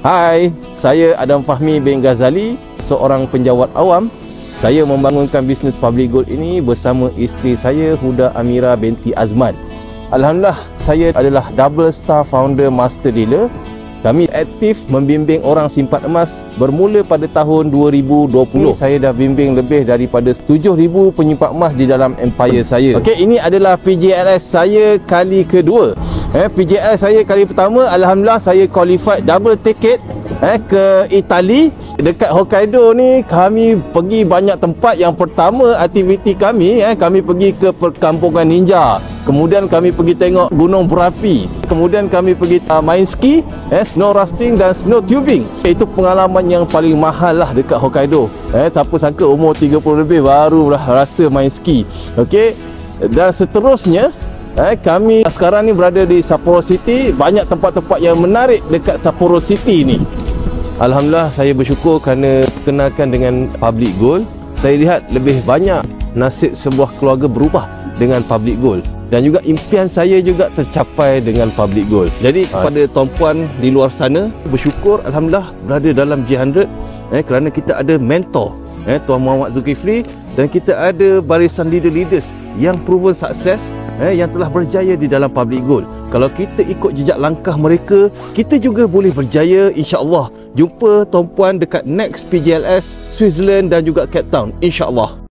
Hai, saya Adam Fahmi bin Ghazali, seorang penjawat awam. Saya membangunkan bisnes Public Gold ini bersama isteri saya, Huda Amira binti Azman. Alhamdulillah, saya adalah double star founder master dealer. Kami aktif membimbing orang simpan emas bermula pada tahun 2020. Saya dah bimbing lebih daripada 7,000 penyimpan emas di dalam empire saya. Okey, ini adalah PJLS saya kali kedua. PJLS saya kali pertama, alhamdulillah saya qualified double ticket ke Itali. Dekat Hokkaido ni kami pergi banyak tempat. Yang pertama aktiviti kami, kami pergi ke perkampungan ninja. Kemudian kami pergi tengok gunung berapi. Kemudian kami pergi main ski, snow rafting dan snow tubing. Itu pengalaman yang paling mahal lah dekat Hokkaido. Siapa sangka umur 30 lebih baru dah rasa main ski. Okey. Dan seterusnya, kami sekarang ni berada di Sapporo City. Banyak tempat-tempat yang menarik dekat Sapporo City ni. Alhamdulillah, saya bersyukur kerana dikenalkan dengan Public Gold. Saya lihat lebih banyak nasib sebuah keluarga berubah dengan Public Gold. Dan juga impian saya juga tercapai dengan Public Gold. Jadi kepada tuan-puan di luar sana, bersyukur Alhamdulillah berada dalam G100 kerana kita ada mentor, Tuan Muhammad Zulkifli, dan kita ada barisan leader-leaders yang proven sukses, yang telah berjaya di dalam Public Gold. Kalau kita ikut jejak langkah mereka, kita juga boleh berjaya, insya-Allah. Jumpa tuan-puan dekat next PJLS Switzerland dan juga Cape Town, insya-Allah.